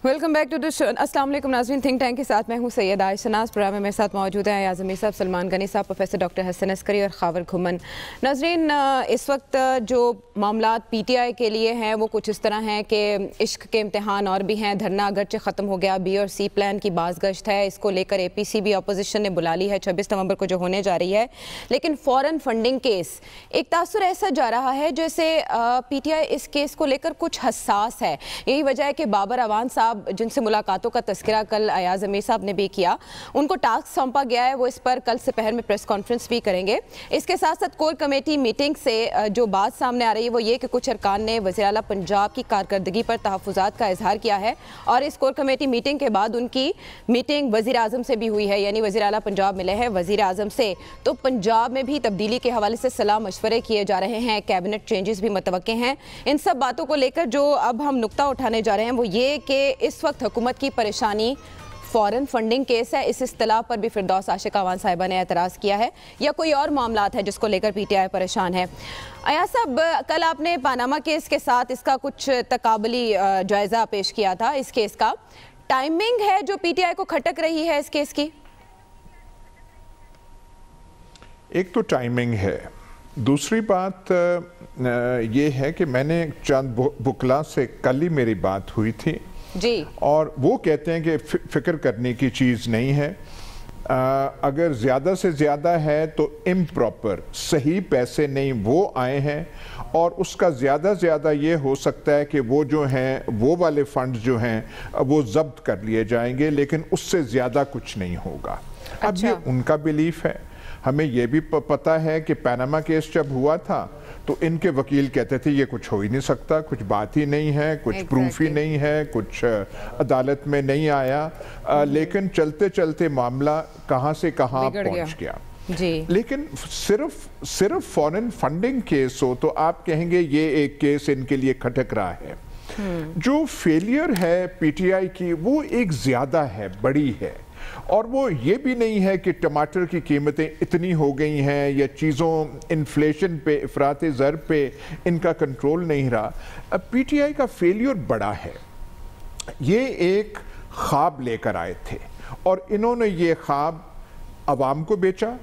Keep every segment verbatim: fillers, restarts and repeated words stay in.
Welcome back to the show. अस्सलाम वालेकुम नाज़रीन, थिंक टैंक के साथ मैं हूँ सैयदा आयशा नाज़। प्रोग्राम में मेरे साथ मौजूद हैं अयाज अमीर साहब, सलमान गनी साहब, प्रोफेसर डॉक्टर हसन अस्करी और खावर घुमन। नाज़रीन, इस वक्त जो मामलात पी टी आई के लिए हैं वो कुछ इस तरह हैं कि इश्क के इम्तहान और भी हैं। धरना अगरचे ख़त्म हो गया, बी और सी प्लान की बाज़गश्त है, इसको लेकर ए पी सी भी अपोजिशन ने बुला ली है छब्बीस नवंबर को जो होने जा रही है। लेकिन फ़ौरन फंडिंग केस, एक तासुर ऐसा जा रहा है जैसे पी टी आई इस केस को लेकर कुछ हसास है। यही वजह है कि बाबर अवान साहब जिनसे मुलाकातों का तस्करा कल अयाज अमीर साहब ने भी किया, उनको टास्क सौंपा गया है, वो इस पर कल दोपहर में प्रेस कॉन्फ्रेंस भी करेंगे। इसके साथ साथ कोर कमेटी मीटिंग से जो बात सामने आ रही है वो ये कि कुछ अरकान ने वज़ीर आला पंजाब की कारकर्दगी पर तहफ़्फ़ुज़ात का इजहार किया है और इस कोर कमेटी मीटिंग के बाद उनकी मीटिंग वज़ीर आज़म से भी हुई है, यानी वज़ीर आला पंजाब मिले हैं वज़ीर आज़म से। तो पंजाब में भी तब्दीली के हवाले से सलाह मशवरे किए जा रहे हैं, कैबिनेट चेंजेस भी मुतवक्के हैं। इन सब बातों को लेकर जो अब हम नुक्ता उठाने जा रहे हैं वो ये कि इस वक्त हुकूमत की परेशानी फॉरेन फंडिंग केस है। इस इस्तिलाह पर भी फिरदौस आशिक अवान साहिबा ने एतराज़ किया है, या कोई और मामलात है जिसको लेकर पी टी आई परेशान है। अयाज साहब, कल आपने पानामा केस के साथ इसका कुछ तकाबली जायज़ा पेश किया था। इस केस का टाइमिंग है जो पी टी आई को खटक रही है इस केस की। एक तो टाइमिंग है, दूसरी बात ये है कि मैंने चंद बुकला से कल ही मेरी बात हुई थी जी, और वो कहते हैं कि फिक्र करने की चीज़ नहीं है। आ, अगर ज़्यादा से ज़्यादा है तो इम्प्रॉपर, सही पैसे नहीं वो आए हैं, और उसका ज़्यादा ज़्यादा ये हो सकता है कि वो जो हैं वो वाले फंड जो हैं वो जब्त कर लिए जाएंगे, लेकिन उससे ज़्यादा कुछ नहीं होगा। अच्छा। अब ये उनका बिलीफ है। हमें ये भी पता है कि पैनामा केस जब हुआ था तो इनके वकील कहते थे ये कुछ हो ही नहीं सकता, कुछ बात ही नहीं है, कुछ exactly. प्रूफ ही नहीं है, कुछ अदालत में नहीं आया। आ, लेकिन चलते चलते मामला कहाँ से कहाँ पहुँच गया, गया। जी। लेकिन सिर्फ सिर्फ फॉरेन फंडिंग केस हो तो आप कहेंगे ये एक केस इनके लिए खटक रहा है। जो फेलियर है पी टी आई की वो एक ज़्यादा है, बड़ी है, और वो ये भी नहीं है कि टमाटर की कीमतें इतनी हो गई हैं या चीज़ों इन्फ्लेशन पे, इफरात ज़र पे इनका कंट्रोल नहीं रहा। अब पी टी आई का फेलियर बड़ा है। ये एक ख्वाब लेकर आए थे और इन्होंने ये ख्वाब अवाम को बेचा,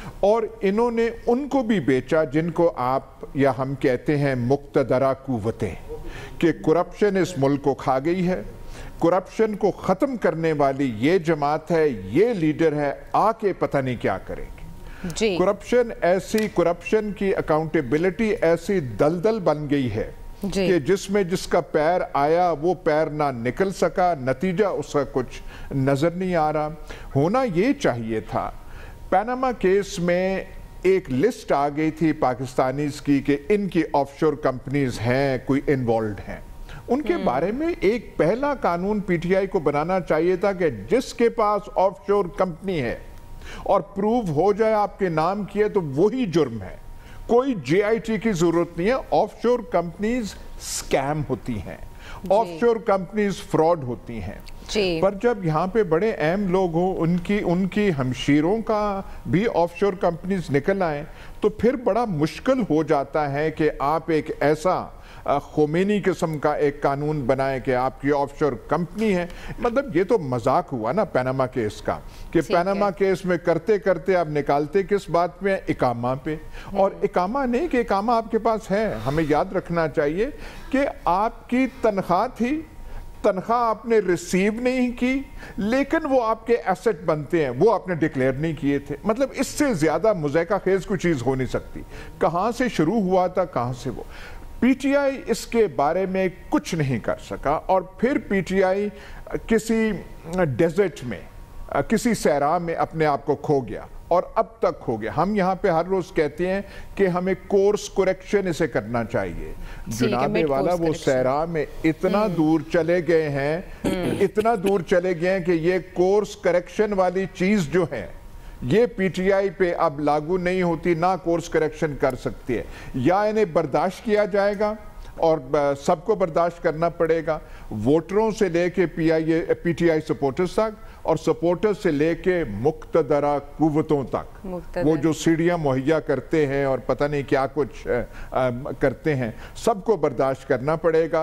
और इन्होंने उनको भी बेचा जिनको आप या हम कहते हैं मुक्तदरा कुव्वतें, कि करप्शन इस मुल्क को खा गई है, करप्शन को ख़त्म करने वाली ये जमात है, ये लीडर है, आके पता नहीं क्या करेंगे। करप्शन ऐसी, करप्शन की अकाउंटेबिलिटी ऐसी दलदल बन गई है कि जिसमें जिसका पैर आया वो पैर ना निकल सका, नतीजा उसका कुछ नज़र नहीं आ रहा। होना ये चाहिए था, पैनामा केस में एक लिस्ट आ गई थी पाकिस्तानीज़ की कि इनकी ऑफशोर कंपनीज हैं, कोई इन्वॉल्व हैं, उनके बारे में एक पहला कानून पी टी आई को बनाना चाहिए था कि जिसके पास ऑफशोर कंपनी है और प्रूव हो जाए आपके नाम की है तो वही जुर्म है, कोई जे आई टी की जरूरत नहीं है। ऑफशोर कंपनीज स्कैम होती हैं, ऑफशोर कंपनीज फ्रॉड होती हैं। पर जब यहाँ पे बड़े अहम लोग हों, उनकी उनकी हमशीरों का भी ऑफशोर कंपनीज निकल आए, तो फिर बड़ा मुश्किल हो जाता है कि आप एक ऐसा खोमेनी किस्म का एक कानून बनाए कि आपकी ऑफशोर कंपनी है। मतलब ये तो मजाक हुआ ना पैनामा केस का, कि पैनामा केस में करते करते आप निकालते किस बात पे, इकामा पे, और इकामा नहीं कि इकामा आपके पास है। हमें याद रखना चाहिए कि आपकी तनख्वाह थी, तनख्वाह आपने रिसीव नहीं की, लेकिन वो आपके एसेट बनते हैं, वो आपने डिक्लेयर नहीं किए थे। मतलब इससे ज्यादा मुज़ैका खेज कोई चीज हो नहीं सकती। कहां से शुरू हुआ था, कहां से वो। पी टी आई इसके बारे में कुछ नहीं कर सका, और फिर पी टी आई किसी डेजर्ट में, किसी सहरा में अपने आप को खो गया, और अब तक हो गया। हम यहाँ पे हर रोज कहते हैं कि हमें कोर्स करेक्शन इसे करना चाहिए। जुनाबे वाला वो सहरा में इतना दूर चले गए हैं, इतना दूर चले गए हैं कि ये कोर्स करेक्शन वाली चीज जो है ये पी टी आई पे अब लागू नहीं होती, ना कोर्स करेक्शन कर सकती है। या इन्हें बर्दाश्त किया जाएगा और सबको बर्दाश्त करना पड़ेगा, वोटरों से लेके P I P T I supporters तक, और सपोर्टर्स से लेके मुक्तदरा कुव्वतों तक, वो जो सीढ़ियां मुहैया करते हैं और पता नहीं क्या कुछ आ, आ, करते हैं, सबको बर्दाश्त करना पड़ेगा।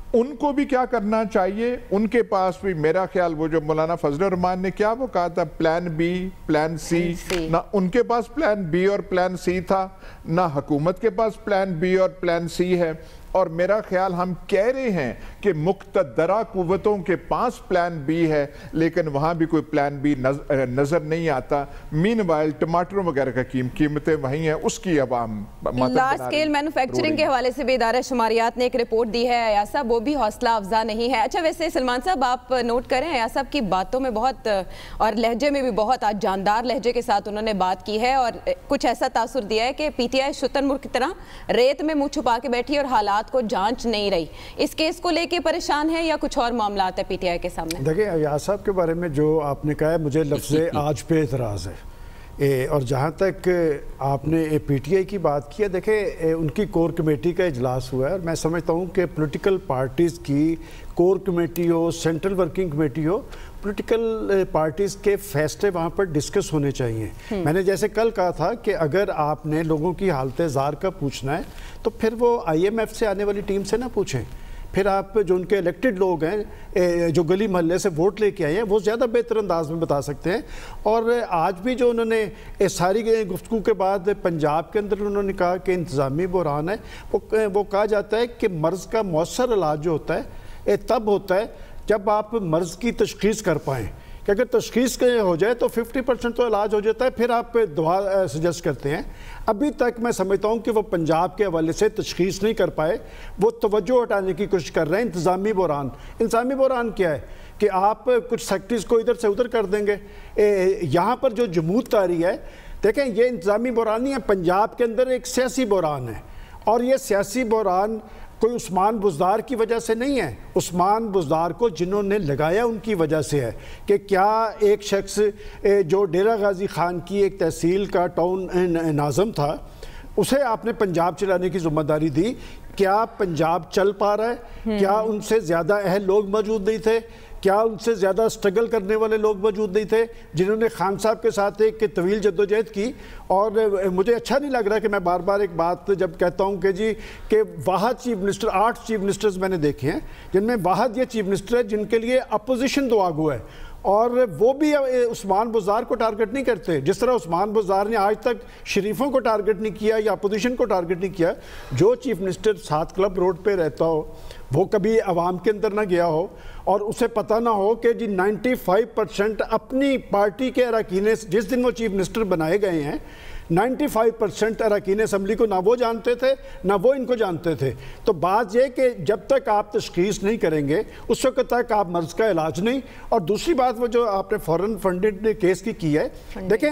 ان کو بھی کیا کرنا چاہیے, ان کے پاس بھی میرا خیال وہ جو مولانا فضل الرحمان نے کیا وہ کہا تھا پلان بی پلان سی, نہ ان کے پاس پلان بی اور پلان سی تھا, نہ حکومت کے پاس پلان بی اور پلان سی ہے. اور میرا خیال ہم کہہ رہے ہیں کہ مقتدرہ قوتوں کے پاس پلان بی ہے لیکن وہاں بھی کوئی پلان بی نظر نہیں آتا. مین وائل ٹماٹروں وغیرہ کا قیمتیں وہیں ہیں, اس کی عوام لارج اسکیل مینوفیکچرنگ کے حوالے سے بھی ادارہ شماریات نے ایک رپورٹ دی ہے ایاز صاحب, وہ بھی حوصلہ افزا نہیں ہے. اچھا ویسے سلمان صاحب آپ نوٹ کریں ایاز صاحب کی باتوں میں بہت اور لہجے میں بھی بہت آج جاندار لہجے کے ساتھ انہوں نے بات کی ہے اور کچھ ایسا تاثر دیا ہے کہ پی ٹی آئی شتر مرغ کی طرح ریت میں منہ چھپا کے بیٹھی اور حالات کو جانچ نہیں رہی. اس کیس کو لے کے پریشان ہے یا کچھ اور معاملات ہے پی ٹی آئی کے سامنے؟ دیکھیں ایاز صاحب کے بارے میں جو آپ نے کہا ہے مجھے لفظ آج پہ اعتراض ہے, اور جہاں تک آپ نے پی ٹی آئی کی بات کی ہے, دیکھیں ان کی کور کمیٹی کا اجلاس ہوا ہے اور میں سمجھتا ہوں کہ پولیٹیکل پارٹیز کی کور کمیٹی ہو, سینٹرل ورکنگ کمیٹی ہو, پولیٹیکل پارٹیز کے فیصلے وہاں پر ڈسکس ہونے چاہیے. میں نے جیسے کل کہا تھا کہ اگر آپ نے لوگوں کی حالت زار کا پوچھنا ہے تو پھر وہ آئی ایم ایف سے آنے والی ٹیم سے نہ پوچھیں, پھر آپ جو ان کے الیکٹڈ لوگ ہیں جو گلی محلے سے ووٹ لے کے آئے ہیں وہ زیادہ بہتر انداز میں بتا سکتے ہیں. اور آج بھی جو انہوں نے ساری گفتگو کے بعد پنجاب کے اندر انہوں نے کہا کہ انتظامی بحران ہے, وہ کہا جاتا ہے کہ مرض کا مؤثر علاج جو ہوتا ہے تب ہوتا ہے جب آپ مرض کی تشخیص کر پائیں, کہ اگر تشخیص ہو جائے تو ففٹی پرسنٹ تو علاج ہو جاتا ہے, پھر آپ دوا سجیسٹ کرتے ہیں. ابھی تک میں سمجھتا ہوں کہ وہ پنجاب کے حوالے سے تشخیص نہیں کر پائے, وہ توجہ ہٹانے کی کوشش کر رہے ہیں. انتظامی بحران, انتظامی بحران کیا ہے کہ آپ کچھ سیکٹریز کو ادھر سے ادھر کر دیں گے. یہاں پر جو جمود طاری ہے, دیکھیں یہ انتظامی بحران نہیں ہے, پنجاب کے اندر ایک سیاسی بحران ہے, اور یہ سیاسی بحران کوئی عثمان بزدار کی وجہ سے نہیں ہے. عثمان بزدار کو جنہوں نے لگایا ان کی وجہ سے ہے کہ کیا ایک شخص جو ڈیرہ غازی خان کی ایک تحصیل کا ٹاؤن ناظم تھا, اسے آپ نے پنجاب چلانے کی ذمہ داری دی. کیا پنجاب چل پا رہا ہے؟ کیا ان سے زیادہ اہل لوگ موجود نہیں تھے؟ کیا ان سے زیادہ سٹرگل کرنے والے لوگ موجود نہیں تھے جنہوں نے خان صاحب کے ساتھ ایک طویل جدوجہد کی؟ اور مجھے اچھا نہیں لگ رہا کہ میں بار بار ایک بات جب کہتا ہوں کہ جی کہ واحد چیف منسٹر, آٹھ چیف منسٹرز میں نے دیکھے ہیں جن میں واحد یہ چیف منسٹر ہے جن کے لیے اپوزیشن دعا گو ہے, اور وہ بھی عثمان بزدار کو ٹارگٹ نہیں کرتے جس طرح عثمان بزدار نے آج تک شریفوں کو ٹارگٹ نہیں کیا یا اپوزیشن کو ٹارگٹ نہیں کیا. جو چیف منسٹر ساتھ کلب روڈ پہ رہتا ہو, وہ کبھی عوام کے اندر نہ گیا ہو اور اسے پتہ نہ ہو کہ جی نائنٹی فائیو پرسنٹ اپنی پارٹی کے اراکین, جس دن وہ چیف منسٹر بنائے گئے ہیں, نائنٹی فائیو پرسنٹ اراکین اسمبلی کو نہ وہ جانتے تھے نہ وہ ان کو جانتے تھے. تو بات یہ کہ جب تک آپ تشخیص نہیں کریں گے اس وقت تک آپ مرض کا علاج نہیں. اور دوسری بات وہ جو آپ نے فورن فنڈڈ کیس کی کی ہے, دیکھیں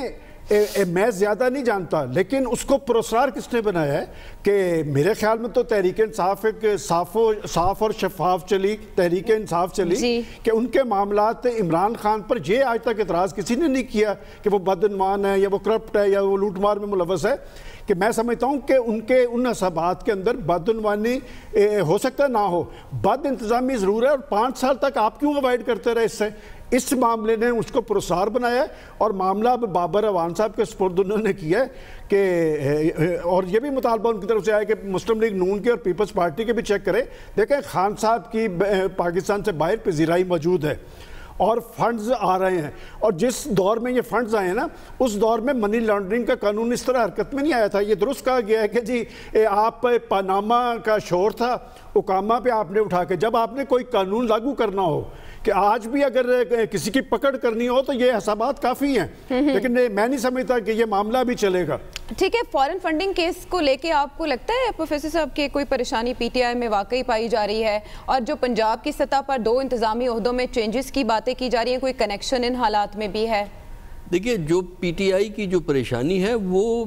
میں زیادہ نہیں جانتا لیکن اس کو پروسرار کس نے بنایا ہے کہ میرے خیال میں تو تحریک انصاف ایک صاف و صاف اور شفاف چلی, تحریک انصاف چلی جی. کہ ان کے معاملات عمران خان پر یہ آج تک اعتراض کسی نے نہیں کیا کہ وہ بدعنوان ہے یا وہ کرپٹ ہے یا وہ لوٹ مار میں ملوث ہے, کہ میں سمجھتا ہوں کہ ان کے ان حسابات کے اندر بدعنوانی ہو سکتا نہ ہو, بد انتظامی ضرور ہے. اور پانچ سال تک آپ کیوں اوائڈ کرتے رہے اس سے؟ اس معاملے نے اس کو پروسار بنایا ہے اور معاملہ اب بابر اوان صاحب کے سپرد انہوں نے کیا ہے کہ, اور یہ بھی مطالبہ ان کی طرف سے آیا کہ مسلم لیگ نون کی اور پیپلز پارٹی کے بھی چیک کرے. دیکھیں خان صاحب کی پاکستان سے باہر پذیرائی موجود ہے اور فنڈز آ رہے ہیں, اور جس دور میں یہ فنڈز آئے ہیں نا اس دور میں منی لانڈرنگ کا قانون اس طرح حرکت میں نہیں آیا تھا. یہ درست کہا گیا ہے کہ جی آپ پاناما کا شور تھا, اقامہ پہ آپ نے اٹھا کے, جب آپ نے کوئی قانون لاگو کرنا ہو کہ آج بھی اگر کسی کی پکڑ کرنی ہو تو یہ حسابات کافی ہیں, لیکن میں نہیں سمجھتا کہ یہ معاملہ بھی چلے گا. ٹھیک ہے, فورن فنڈنگ کیس کو لے کے آپ کو لگتا ہے پروفیسر صاحب کہ کوئی پریشانی پی ٹی آئی میں واقعی پائی جا رہی ہے, اور جو پنجاب کی سطح پر دو انتظامی عہدوں میں چینجز کی باتیں کی جا رہی ہیں, کوئی کنیکشن ان حالات میں بھی ہے؟ دیکھیے جو پی ٹی آئی کی جو پریشانی ہے وہ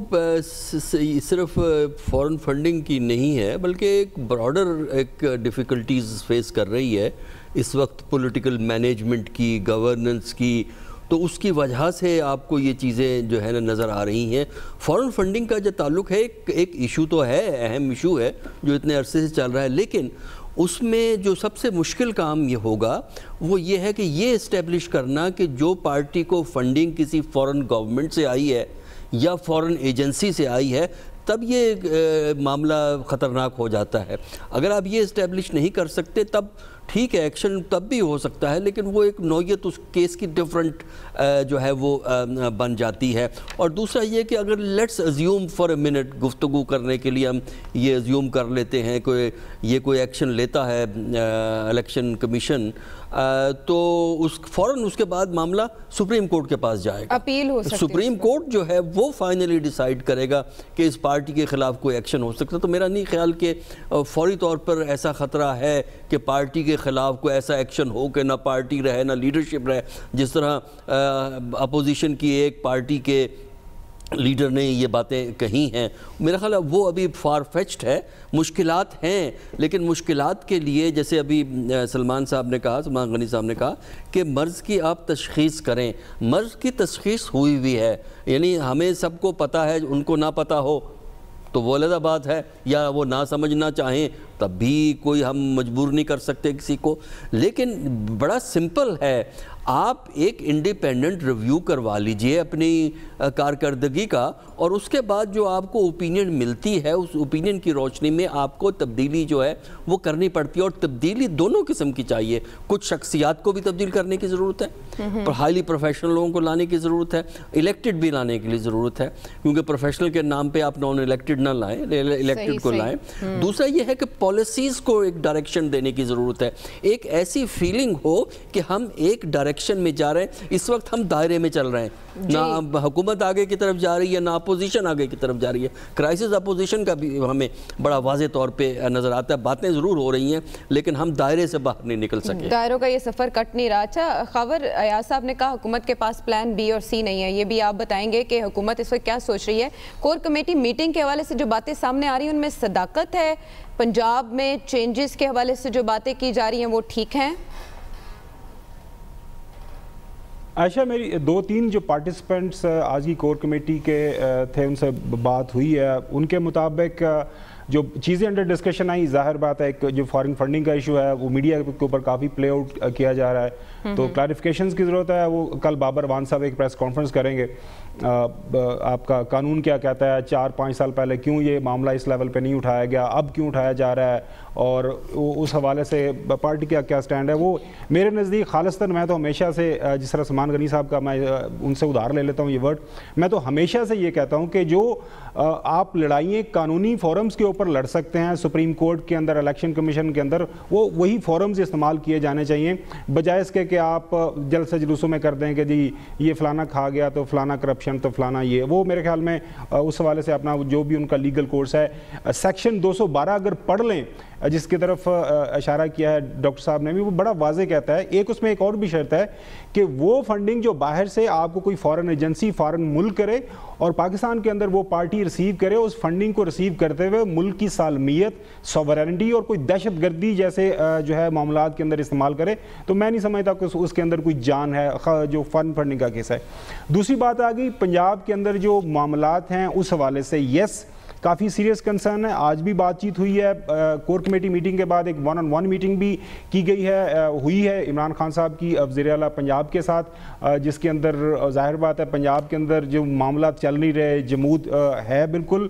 صرف فورن فنڈنگ کی نہیں ہے بلکہ ایک براڈر ایک ڈیفیکلٹیز فیس کر رہی ہے اس وقت, پولیٹیکل مینجمنٹ کی, گورننس کی. تو اس کی وجہ سے آپ کو یہ چیزیں جو ہے نا نظر آ رہی ہیں. فورن فنڈنگ کا جو تعلق ہے ایک ایک ایشو تو ہے, اہم ایشو ہے جو اتنے عرصے سے چل رہا ہے, لیکن اس میں جو سب سے مشکل کام یہ ہوگا وہ یہ ہے کہ یہ اسٹیبلش کرنا کہ جو پارٹی کو فنڈنگ کسی فورن گورنمنٹ سے آئی ہے یا فورن ایجنسی سے آئی ہے, تب یہ معاملہ خطرناک ہو جاتا ہے. اگر آپ یہ اسٹیبلش نہیں کر سکتے تب ٹھیک ہے ایکشن تب بھی ہو سکتا ہے, لیکن وہ ایک نوعیت اس کیس کی ڈفرنٹ جو ہے وہ بن جاتی ہے. اور دوسرا یہ کہ اگر let's assume for a minute, گفتگو کرنے کے لیے ہم یہ ازیوم کر لیتے ہیں کہ یہ کوئی ایکشن لیتا ہے الیکشن کمیشن, تو اس فوراً اس کے بعد معاملہ سپریم کورٹ کے پاس جائے گا, اپیل ہو سکتی ہے. سپریم کورٹ جو ہے وہ فائنلی ڈیسائیڈ کرے گا کہ اس پارٹی کے خلاف کوئی ایکشن ہو سکتا ہے. تو میرا نہیں خیال کہ فوری طور پر ایسا خطرہ ہے کہ پارٹی کے خلاف کوئی ایسا ایکشن ہو کہ نہ پارٹی رہے نہ لیڈرشپ رہے, جس طرح اپوزیشن کی ایک پارٹی کے لیڈر نے یہ باتیں کہی ہیں. میرا خیال ہے وہ ابھی فار فیچڈ ہے, مشکلات ہیں, لیکن مشکلات کے لیے جیسے ابھی سلمان صاحب نے کہا, سلمان غنی صاحب نے کہا کہ مرض کی آپ تشخیص کریں. مرض کی تشخیص ہوئی ہوئی ہے, یعنی ہمیں سب کو پتہ ہے, ان کو نہ پتہ ہو تو وہ علیحدہ بات ہے, یا وہ نہ سمجھنا چاہیں تب بھی کوئی ہم مجبور نہیں کر سکتے کسی کو. لیکن بڑا سمپل ہے, آپ ایک انڈیپینڈنٹ ریویو کروا لیجئے اپنی کارکردگی کا, اور اس کے بعد جو آپ کو اوپینین ملتی ہے اس اوپینین کی روشنی میں آپ کو تبدیلی جو ہے وہ کرنی پڑتی ہے. اور تبدیلی دونوں قسم کی چاہیے, کچھ شخصیات کو بھی تبدیل کرنے کی ضرورت ہے, ہائیلی پروفیشنل لوگوں کو لانے کی ضرورت ہے, الیکٹڈ بھی لانے کے لیے ضرورت ہے, کیونکہ پروفیشنل کے نام پہ آپ نان الیکٹڈ نہ لائیں, الیکٹڈ کو لائیں. دوسرا یہ ہے کہ پالیسیز کو ایک ڈائریکشن دینے کی ضرورت ہے, ایک ایسی فیلنگ ہو کہ ہم ایک ڈائریکشن میں جا رہے ہیں. اس وقت ہم دائرے میں چل رہے ہیں, نہ حکومت آگے کی طرف جا رہی ہے نہ اپوزیشن آگے کی طرف جا رہی ہے. کرائسس اپوزیشن کا بھی ہمیں بڑا واضح طور پہ نظر آتا ہے, باتیں ضرور ہو رہی ہیں لیکن ہم دائرے سے باہر نہیں نکل سکے, دائروں کا یہ سفر کٹ نہیں رہا. اچھا خاور, ایاز صاحب نے کہا حکومت کے پاس پلان بی اور سی نہیں ہے, یہ بھی آپ بتائیں گے کہ حکومت اس وقت کیا سوچ رہی ہے؟ کور کمیٹی میٹنگ کے حوالے سے جو باتیں سامنے آ رہی ہیں ان میں صداقت ہے؟ پنجاب میں چینجز کے حوالے سے جو باتیں کی جا رہی ہیں وہ ٹھیک ہیں؟ عائشہ, میری دو تین جو پارٹیسپینٹس آج کی کور کمیٹی کے تھے ان سے بات ہوئی ہے, ان کے مطابق جو چیزیں انڈر ڈسکشن آئی, ظاہر بات ہے ایک جو فارن فنڈنگ کا ایشو ہے وہ میڈیا کے اوپر کافی پلے آؤٹ کیا جا رہا ہے, تو کلیریفیکیشنز کی ضرورت ہے. وہ کل بابر وان صاحب ایک پریس کانفرنس کریں گے, آپ کا قانون کیا کہتا ہے, چار پانچ سال پہلے کیوں یہ معاملہ اس لیول پہ نہیں اٹھایا گیا, اب کیوں اٹھایا جا رہا ہے, اور اس حوالے سے پارٹی کا کیا سٹینڈ ہے. وہ میرے نزدیک خالصتاً, میں تو ہمیشہ سے, جس طرح سلمان غنی صاحب کا میں ان سے ادھار لے لیتا ہوں یہ ورڈ, میں تو ہمیشہ سے یہ کہتا ہوں کہ جو آپ لڑائیاں قانونی فورمز کے اوپر لڑ سکتے ہیں, سپریم کورٹ کے اندر, الیکشن کمیشن کے اندر, وہ وہی فورمز استعمال کیے جانے چاہیے, بجائے اس کے کہ آپ جلسے جلوسوں میں کر دیں کہ جی یہ فلانا کھا گیا تو فلانا کرپشن تو فلانا یہ. وہ میرے خیال میں اس حوالے سے اپنا جو بھی ان کا لیگل کورس ہے, سیکشن دو سو بارہ اگر پڑھ لیں جس کی طرف اشارہ کیا ہے ڈاکٹر صاحب نے بھی, وہ بڑا واضح کہتا ہے. ایک اس میں ایک اور بھی شرط ہے کہ وہ فنڈنگ جو باہر سے آپ کو کوئی فارن ایجنسی فارن ملک کرے اور پاکستان کے اندر وہ پارٹی ریسیو کرے, اس فنڈنگ کو ریسیو کرتے ہوئے ملک کی سالمیت, سوورینٹی اور کوئی دہشت گردی جیسے جو ہے معاملات کے اندر استعمال کرے, تو میں نہیں سمجھتا کہ اس کے اندر کوئی جان ہے جو فن فنڈنگ کا کیس ہے. دوسری بات آ گئی پنجاب کے اندر جو معاملات ہیں اس حوالے سے, یس کافی سیریس کنسرن ہے. آج بھی بات چیت ہوئی ہے, کور کمیٹی میٹنگ کے بعد ایک ون آن ون میٹنگ بھی کی گئی ہے, ہوئی ہے عمران خان صاحب کی وزیر اعلیٰ پنجاب کے ساتھ, جس کے اندر ظاہر بات ہے پنجاب کے اندر جو معاملات چل نہیں رہے, جمود ہے بالکل,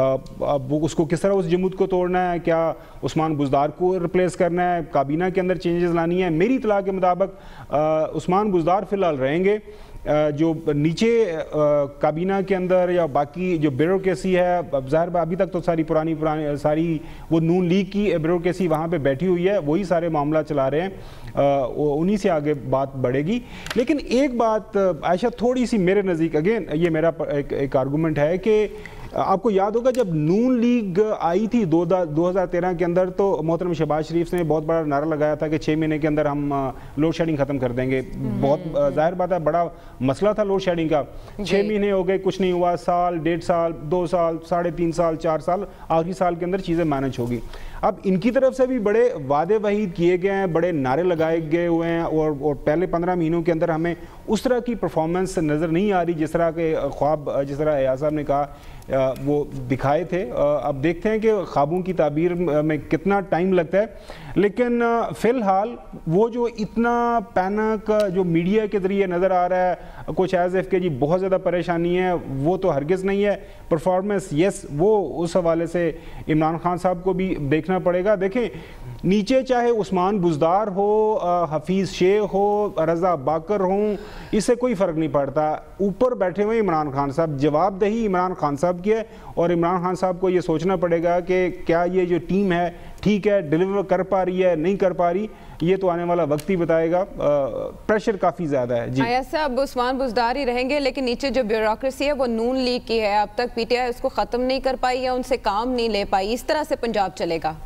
اب اس کو کس طرح اس جمود کو توڑنا ہے, کیا عثمان بزدار کو ریپلیس کرنا ہے, کابینہ کے اندر چینجز لانی ہے. میری اطلاع کے مطابق عثمان بزدار فی الحال رہیں گے, جو نیچے کابینہ کے اندر یا باقی جو بیوروکریسی ہے, ظاہر ابھی تک تو ساری پرانی پرانی ساری وہ نون لیگ کی بیوروکریسی وہاں پہ بیٹھی ہوئی ہے, وہی سارے معاملہ چلا رہے ہیں, انہی سے آگے بات بڑھے گی. لیکن ایک بات عائشہ تھوڑی سی میرے نزدیک, اگین یہ میرا ایک آرگومنٹ ہے کہ آپ کو یاد ہوگا جب نون لیگ آئی تھی دو ہزار تیرہ کے اندر, تو محترم شہباز شریف نے بہت بڑا نعرہ لگایا تھا کہ چھ مہینے کے اندر ہم لوڈ شیڈنگ ختم کر دیں گے. بہت ظاہر بات ہے بڑا مسئلہ تھا لوڈ شیڈنگ کا, چھ مہینے ہو گئے کچھ نہیں ہوا, سال ڈیڑھ سال دو سال ساڑھے تین سال چار سال, آخری سال کے اندر چیزیں مینج ہوگی. اب ان کی طرف سے بھی بڑے وعدے وعید کیے گئے ہیں, بڑے نعرے لگائے گئے ہوئے ہیں, اور اور پہلے پندرہ مہینوں کے اندر ہمیں اس طرح کی پرفارمنس نظر نہیں آ رہی جس طرح کے خواب, جس طرح ایاز صاحب نے کہا وہ دکھائے تھے. اب دیکھتے ہیں کہ خوابوں کی تعبیر میں کتنا ٹائم لگتا ہے, لیکن فی الحال وہ جو اتنا پینک جو میڈیا کے ذریعے نظر آ رہا ہے کچھ ایز ایف کہ جی بہت زیادہ پریشانی ہے, وہ تو ہرگز نہیں ہے. پرفارمنس یس, وہ اس حوالے سے عمران خان صاحب کو بھی دیکھنا پڑے گا. دیکھیں نیچے چاہے عثمان بزدار ہو, حفیظ شیخ ہو, رضا باکر ہوں, اس سے کوئی فرق نہیں پڑتا. اوپر بیٹھے ہوئے عمران خان صاحب, جواب دہی عمران خان صاحب کی ہے, اور عمران خان صاحب کو یہ سوچنا پڑے گا کہ کیا یہ جو ٹیم ہے ٹھیک ہے, ڈیلیور کر پا رہی ہے نہیں کر پا رہی, یہ تو آنے والا وقت ہی بتائے گا. پریشر کافی زیادہ ہے. جی ایاز صاحب, عثمان بزدار ہی رہیں گے, لیکن نیچے جو بیوروکریسی ہے وہ نون لیگ کی ہے, اب تک پی ٹی آئی اس کو ختم نہیں کر پائی یا ان سے کام نہیں لے پائی. اس طرح سے پنجاب چلے گا؟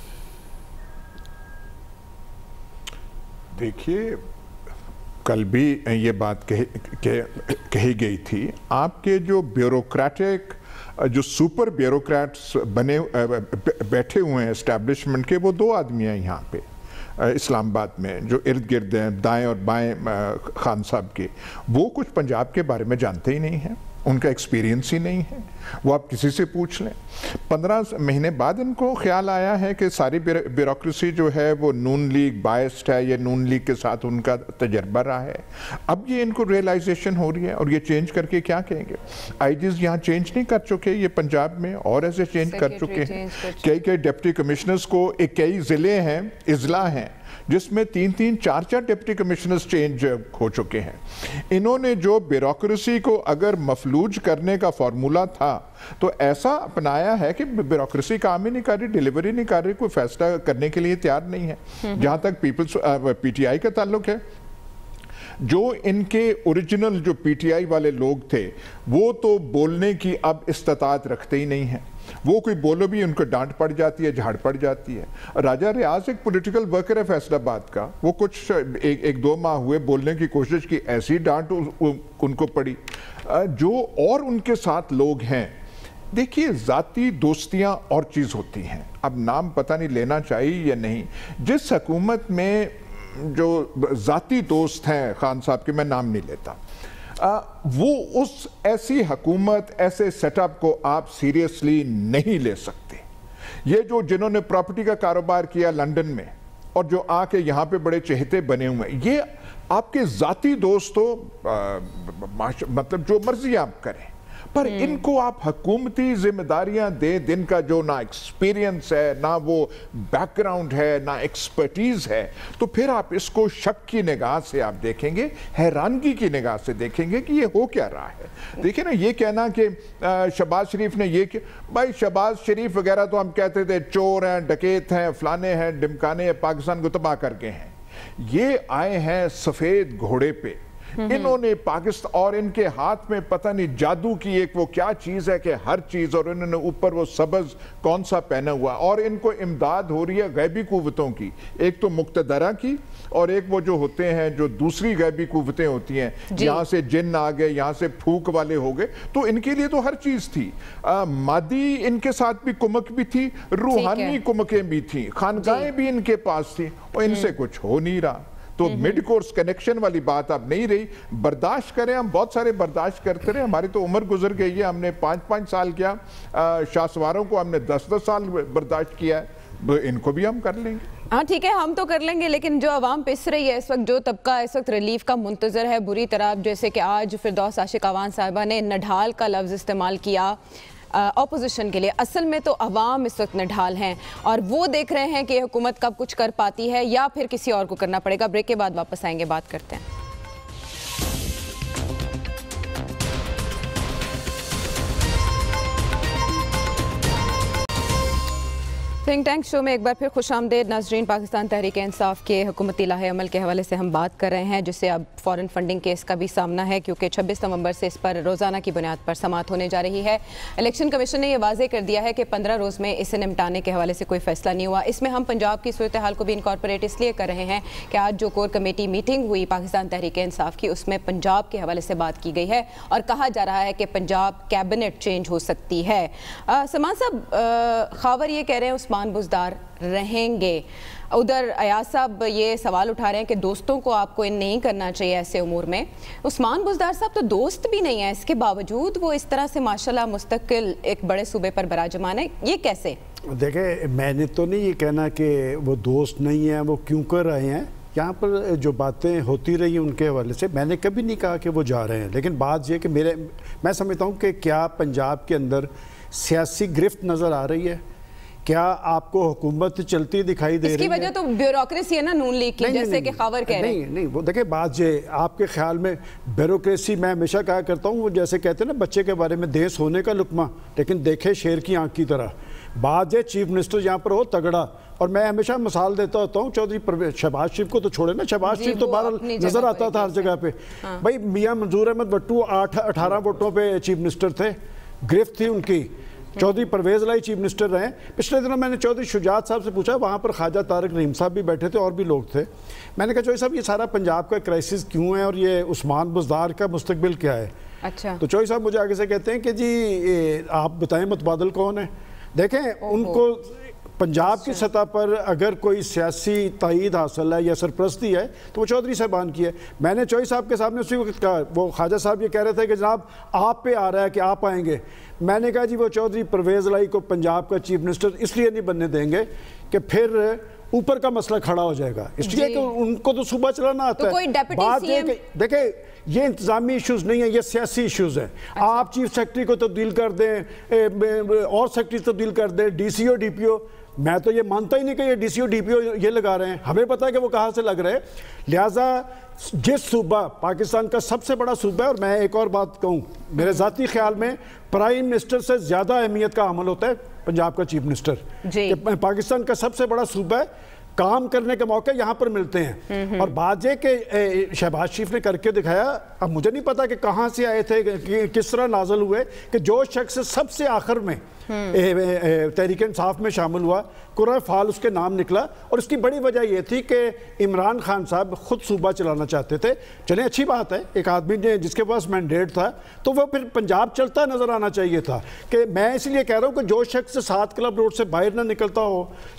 دیکھیے کل بھی یہ بات کہی گئی تھی, آپ کے جو بیوروکریٹک جو سپر بیوروکریٹس بنے بیٹھے ہوئے ہیں اسٹیبلشمنٹ کے, وہ دو آدمی ہیں یہاں پہ اسلام آباد میں جو ارد گرد ہیں دائیں اور بائیں خان صاحب کے, وہ کچھ پنجاب کے بارے میں جانتے ہی نہیں ہیں, ان کا ایکسپیرینس ہی نہیں ہے. وہ آپ کسی سے پوچھ لیں, پندرہ مہینے بعد ان کو خیال آیا ہے کہ ساری بیوروکریسی جو ہے وہ نون لیگ بائسڈ ہے, یہ نون لیگ کے ساتھ ان کا تجربہ رہا ہے. اب یہ ان کو ریئلائزیشن ہو رہی ہے, اور یہ چینج کر کے کیا کہیں گے. آئی جیز یہاں چینج نہیں کر چکے, یہ پنجاب میں اور ایسے چینج کر چکے ہیں. کئی کئی ڈپٹی کمشنرز کو, ایک کئی ضلع ہیں اضلاع ہیں جس میں تین تین چار چار ڈپٹی کمشنرز چینج ہو چکے ہیں. انہوں نے جو بیوروکریسی کو اگر مفلوج کرنے کا فارمولہ تھا تو ایسا اپنایا ہے کہ بیوروکریسی کام ہی نہیں کر رہی, ڈیلیوری نہیں کر رہی, کوئی فیصلہ کرنے کے لیے تیار نہیں ہے. جہاں تک پیپلز پی ٹی آئی کا تعلق ہے, جو ان کے اوریجنل جو پی ٹی آئی والے لوگ تھے وہ تو بولنے کی اب استطاعت رکھتے ہی نہیں ہیں. وہ کوئی بولو بھی ان کو ڈانٹ پڑ جاتی ہے, جھاڑ پڑ جاتی ہے. راجہ ریاض ایک پولیٹیکل ورکر ہے فیصل آباد کا, وہ کچھ ایک ایک دو ماہ ہوئے بولنے کی کوشش کی, ایسی ڈانٹ ان کو پڑی. جو اور ان کے ساتھ لوگ ہیں, دیکھیے ذاتی دوستیاں اور چیز ہوتی ہیں, اب نام پتہ نہیں لینا چاہیے یا نہیں. جس حکومت میں جو ذاتی دوست ہیں خان صاحب کے, میں نام نہیں لیتا, وہ اس ایسی حکومت ایسے سیٹ اپ کو آپ سیریسلی نہیں لے سکتے. یہ جو جنہوں نے پراپرٹی کا کاروبار کیا لنڈن میں اور جو آ کے یہاں پہ بڑے چہتے بنے ہوئے ہیں, یہ آپ کے ذاتی دوست ہو, مطلب جو مرضی آپ کریں, پر ان کو آپ حکومتی ذمہ داریاں دیں, دن کا جو نہ ایکسپیرینس ہے, نہ وہ بیک گراؤنڈ ہے, نہ ایکسپرٹیز ہے, تو پھر آپ اس کو شک کی نگاہ سے آپ دیکھیں گے, حیرانگی کی نگاہ سے دیکھیں گے کہ یہ ہو کیا رہا ہے. دیکھیں نا, یہ کہنا کہ شہباز شریف نے یہ کہ بھائی شہباز شریف وغیرہ تو ہم کہتے تھے چور ہیں, ڈکیت ہیں, فلانے ہیں, ڈمکانے ہیں, پاکستان کو تباہ کر کے ہیں. یہ آئے ہیں سفید گھوڑے پہ, انہوں نے پاکستان, اور ان کے ہاتھ میں پتہ نہیں جادو کی ایک وہ کیا چیز ہے کہ ہر چیز, اور انہوں نے اوپر وہ سبز کون سا پہنا ہوا, اور ان کو امداد ہو رہی ہے غیبی قوتوں کی, ایک تو مقتدرہ کی اور ایک وہ جو ہوتے ہیں جو دوسری غیبی قوتیں ہوتی ہیں, یہاں سے جن آ گئے, یہاں سے پھوک والے ہو گئے, تو ان کے لیے تو ہر چیز تھی. مادی ان کے ساتھ بھی کمک بھی تھی, روحانی کمکیں بھی تھیں, خانقاہیں بھی ان کے پاس تھیں, اور ان سے کچھ ہو نہیں رہا. تو میڈ کورس کنیکشن والی بات اب نہیں رہی. برداشت کریں, ہم بہت سارے برداشت کرتے رہے, ہماری تو عمر گزر گئی ہے, ہم نے پانچ پانچ سال کیا, شاہ سواروں کو ہم نے دس دس سال برداشت کیا ہے, ان کو بھی ہم کر لیں گے. ہاں ٹھیک ہے, ہم تو کر لیں گے, لیکن جو عوام پس رہی ہے اس وقت, جو طبقہ اس وقت ریلیف کا منتظر ہے بری طرح, جیسے کہ آج فردوس عاشق آوان صاحبہ نے نڈھال کا لفظ استعمال کیا اپوزیشن کے لیے, اصل میں تو عوام اس وقت نڈھال ہیں, اور وہ دیکھ رہے ہیں کہ حکومت کب کچھ کر پاتی ہے یا پھر کسی اور کو کرنا پڑے گا. بریک کے بعد واپس آئیں گے, بات کرتے ہیں. تھنک ٹینک شو میں ایک بار پھر خوش آمدید ناظرین. پاکستان تحریک انصاف کے حکومتی لاہے عمل کے حوالے سے ہم بات کر رہے ہیں, جس سے اب فورن فنڈنگ کیس کا بھی سامنا ہے, کیونکہ چھبیس نومبر سے اس پر روزانہ کی بنیاد پر سماعت ہونے جا رہی ہے. الیکشن کمیشن نے یہ واضح کر دیا ہے کہ پندرہ روز میں اسے نمٹانے کے حوالے سے کوئی فیصلہ نہیں ہوا. اس میں ہم پنجاب کی صورتحال کو بھی انکارپوریٹ اس لیے کر رہے ہیں کہ آج جو کور کمیٹی میٹنگ ہوئی پاکستان تحریک انصاف کی, اس میں پنجاب کے حوالے سے بات کی گئی ہے, اور کہا جا رہا ہے کہ پنجاب کیبنٹ چینج ہو سکتی ہے. سلمان صاحب, خاور یہ کہہ رہے ہیں عثمان عثمان بزدار رہیں گے؟ ادھر ایاز صاحب یہ سوال اٹھا رہے ہیں کہ دوستوں کو آپ کو ان نہیں کرنا چاہیے ایسے امور میں. عثمان بزدار صاحب تو دوست بھی نہیں ہیں، اس کے باوجود وہ اس طرح سے ماشاءاللہ مستقل ایک بڑے صوبے پر براجمان ہے، یہ کیسے؟ دیکھیں میں نے تو نہیں یہ کہنا کہ وہ دوست نہیں ہیں، وہ کیوں کر رہے ہیں. یہاں پر جو باتیں ہوتی رہی ان کے حوالے سے میں نے کبھی نہیں کہا کہ وہ جا رہے ہیں، لیکن بات یہ کہ میرے میں سمجھتا ہوں کہ کیا پنجاب کے اندر سیاسی گرفت نظر آ رہی ہے؟ کیا آپ کو حکومت چلتی دکھائی دے رہی ہے؟ اس کی وجہ تو بیوروکریسی ہے نا نون لیگ کی، جیسے کہ خاور کہہ رہے ہیں. نہیں نہیں وہ دیکھیں بات یہ آپ کے خیال میں بیوروکریسی، میں ہمیشہ کہا کرتا ہوں وہ جیسے کہتے ہیں نا بچے کے بارے میں دے سونے کا لقمہ لیکن دیکھے شیر کی آنکھ کی طرح. بات یہ چیف منسٹر یہاں پر ہو تگڑا، اور میں ہمیشہ مثال دیتا ہوتا ہوں چودھری پرویز شہباز شریف کو تو چھوڑے نا، شہباز شریف تو بہرحال نظر آتا تھا ہر جگہ پہ. بھائی میاں منظور احمد بٹو آٹھ اٹھارہ ووٹوں پہ چیف منسٹر تھے، گرفت تھی ان کی. چودھری پرویز لائی چیف منسٹر رہے. پچھلے دنوں میں نے چودھری شجاعت صاحب سے پوچھا، وہاں پر خواجہ طارق رحیم صاحب بھی بیٹھے تھے اور بھی لوگ تھے. میں نے کہا چودھری صاحب یہ سارا پنجاب کا کرائسس کیوں ہے اور یہ عثمان بزدار کا مستقبل کیا ہے؟ اچھا تو چودھری صاحب مجھے آگے سے کہتے ہیں کہ جی آپ بتائیں متبادل کون ہے. دیکھیں ان کو پنجاب کی سطح پر اگر کوئی سیاسی تائید حاصل ہے یا سرپرستی ہے تو وہ چودھری صاحبان کی ہے. میں نے چودھری صاحب کے سامنے اسی وقت کہا، وہ خواجہ صاحب یہ کہہ رہے تھے کہ جناب آپ پہ آ رہا ہے کہ آپ آئیں گے. میں نے کہا جی وہ چودھری پرویز لائی کو پنجاب کا چیف منسٹر اس لیے نہیں بننے دیں گے کہ پھر اوپر کا مسئلہ کھڑا ہو جائے گا، اس لیے کہ ان کو تو صوبہ چلانا آتا ہے. بات یہ کہ دیکھیں یہ انتظامی ایشوز نہیں ہیں، یہ سیاسی ایشوز ہیں. آپ چیف سیکرٹری کو تبدیل کر دیں اور سیکرٹری تبدیل کر دیں، D C O D P او، میں تو یہ مانتا ہی نہیں کہ یہ D C O D P او یہ لگا رہے ہیں، ہمیں پتہ ہے کہ وہ کہاں سے لگ رہے ہیں. لہٰذا جس صوبہ پاکستان کا سب سے بڑا صوبہ ہے، اور میں ایک اور بات کہوں میرے ذاتی خیال میں پرائم منسٹر سے زیادہ اہمیت کا عمل ہوتا ہے پنجاب کا چیف منسٹر. کہ پاکستان کا سب سے بڑا صوبہ ہے، کام کرنے کے موقع یہاں پر ملتے ہیں. اور بات یہ کہ شہباز شریف نے کر کے دکھایا. اب مجھے نہیں پتا کہ کہاں سے آئے تھے، کس طرح نازل ہوئے کہ جو شخص سب سے آخر میں تحریک انصاف میں شامل ہوا قرہ فعال اس کے نام نکلا، اور اس کی بڑی وجہ یہ تھی کہ عمران خان صاحب خود صوبہ چلانا چاہتے تھے. چلیں اچھی بات ہے، ایک آدمی نے جس کے پاس مینڈیٹ تھا تو وہ پھر پنجاب چلتا نظر آنا چاہیے تھا. کہ میں اس لیے کہہ رہا ہوں کہ جو شخص سات کلب روڈ سے باہر نہ نکلتا ہو،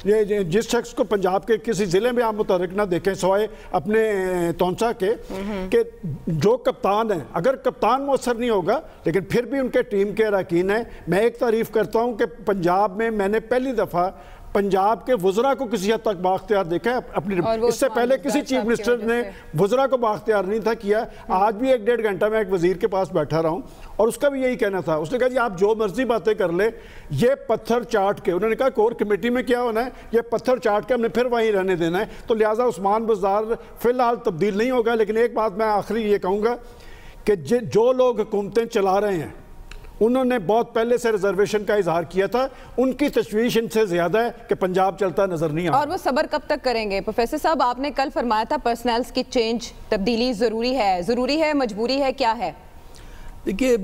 جس شخص کو پنجاب کے کسی ضلع میں آپ متحرک نہ دیکھیں سوائے اپنے تونسا کے، کہ جو کپتان ہیں اگر کپتان مؤثر نہیں ہوگا لیکن پھر بھی ان کے ٹیم کے اراکین ہیں. میں ایک تعریف کرتا ہوں کہ پنجاب میں میں نے پہلی دفعہ پنجاب کے وزراء کو کسی حد تک بااختیار دیکھا ہے اپنی، اس سے پہلے کسی چیف منسٹر نے وزراء کو بااختیار نہیں تھا کیا. آج بھی ایک ڈیڑھ گھنٹہ میں ایک وزیر کے پاس بیٹھا رہا ہوں اور اس کا بھی یہی کہنا تھا. اس نے کہا جی آپ جو مرضی باتیں کر لیں، یہ پتھر چاٹ کے، انہوں نے کہا کور کمیٹی میں کیا ہونا ہے، یہ پتھر چاٹ کے ہم نے پھر وہیں رہنے دینا ہے. تو لہٰذا عثمان بزدار فی الحال تبدیل نہیں ہوگا. لیکن ایک بات میں آخری یہ کہوں گا کہ جو لوگ حکومتیں چلا رہے ہیں انہوں نے بہت پہلے سے ریزرویشن کا اظہار کیا تھا، ان کی تشویش ان سے زیادہ ہے کہ پنجاب چلتا نظر نہیں آتا. اور وہ صبر کب تک کریں گے؟ پروفیسر صاحب آپ نے کل فرمایا تھا پرسنلز کی چینج، تبدیلی ضروری ہے، ضروری ہے مجبوری ہے، کیا ہے؟ دیکھیے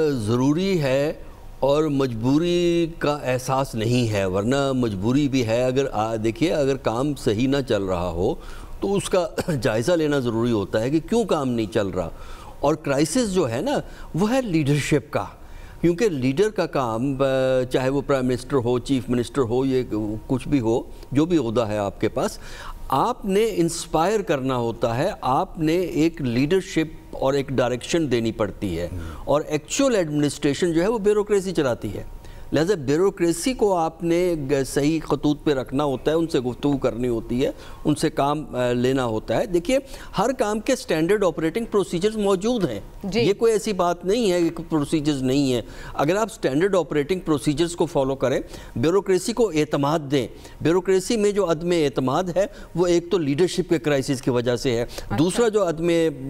ضروری ہے اور مجبوری کا احساس نہیں ہے، ورنہ مجبوری بھی ہے. اگر دیکھیے اگر کام صحیح نہ چل رہا ہو تو اس کا جائزہ لینا ضروری ہوتا ہے کہ کیوں کام نہیں چل رہا. اور کرائسس جو ہے نا وہ ہے لیڈرشپ کا، کیونکہ لیڈر کا کام چاہے وہ پرائم منسٹر ہو، چیف منسٹر ہو، یہ کچھ بھی ہو، جو بھی عہدہ ہے آپ کے پاس، آپ نے انسپائر کرنا ہوتا ہے، آپ نے ایک لیڈرشپ اور ایک ڈائریکشن دینی پڑتی ہے. اور ایکچول ایڈمنسٹریشن جو ہے وہ بیوروکریسی چلاتی ہے. لہذا بیوروکریسی کو آپ نے صحیح خطوط پہ رکھنا ہوتا ہے، ان سے گفتگو کرنی ہوتی ہے، ان سے کام لینا ہوتا ہے. دیکھیے ہر کام کے سٹینڈرڈ آپریٹنگ پروسیجرز موجود ہیں، یہ کوئی ایسی بات نہیں ہے کہ پروسیجرز نہیں ہیں. اگر آپ سٹینڈرڈ آپریٹنگ پروسیجرز کو فالو کریں، بیوروکریسی کو اعتماد دیں. بیوروکریسی میں جو عدم اعتماد ہے وہ ایک تو لیڈرشپ کے کرائسس کی وجہ سے ہے، دوسرا جو عدم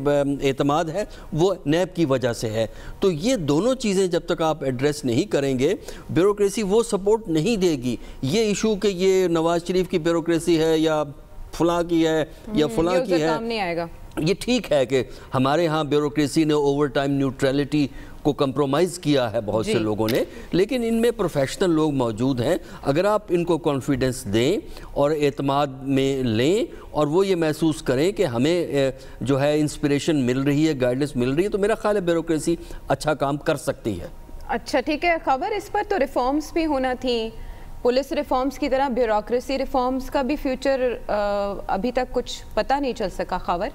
اعتماد ہے وہ نیب کی وجہ سے ہے. تو یہ دونوں چیزیں جب تک آپ ایڈریس نہیں کریں گے بیوروکریسی وہ سپورٹ نہیں دے گی. یہ ایشو کہ یہ نواز شریف کی بیوروکریسی ہے یا فلاں کی ہے یا فلاں کی ہے، یہ ٹھیک ہے کہ ہمارے ہاں بیوروکریسی نے اوور ٹائم نیوٹرلٹی کو کمپرومائز کیا ہے بہت سے لوگوں نے، لیکن ان میں پروفیشنل لوگ موجود ہیں. اگر آپ ان کو کانفیڈنس دیں اور اعتماد میں لیں اور وہ یہ محسوس کریں کہ ہمیں جو ہے انسپریشن مل رہی ہے، گائیڈنس مل رہی ہے، تو میرا خیال ہے بیوروکریسی اچھا کام کر سکتی ہے. اچھا ٹھیک ہے. خبر اس پر تو ریفارمز بھی ہونا تھی، पुलिस रिफॉर्म्स की तरह ब्यूरोक्रेसी रिफॉर्म्स का भी फ्यूचर अभी तक कुछ पता नहीं चल सका खबर?